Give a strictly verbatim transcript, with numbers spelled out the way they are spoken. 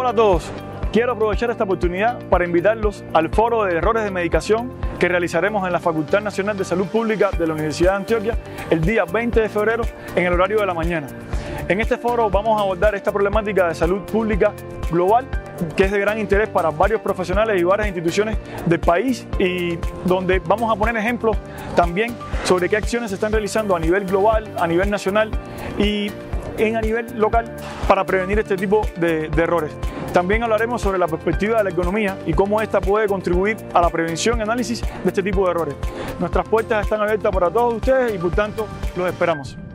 Hola a todos, quiero aprovechar esta oportunidad para invitarlos al foro de errores de medicación que realizaremos en la Facultad Nacional de Salud Pública de la Universidad de Antioquia el día veinte de febrero en el horario de la mañana. En este foro vamos a abordar esta problemática de salud pública global que es de gran interés para varios profesionales y varias instituciones del país y donde vamos a poner ejemplos también sobre qué acciones se están realizando a nivel global, a nivel nacional y en a nivel local para prevenir este tipo de, de errores. También hablaremos sobre la perspectiva de la economía y cómo esta puede contribuir a la prevención y análisis de este tipo de errores. Nuestras puertas están abiertas para todos ustedes y por tanto los esperamos.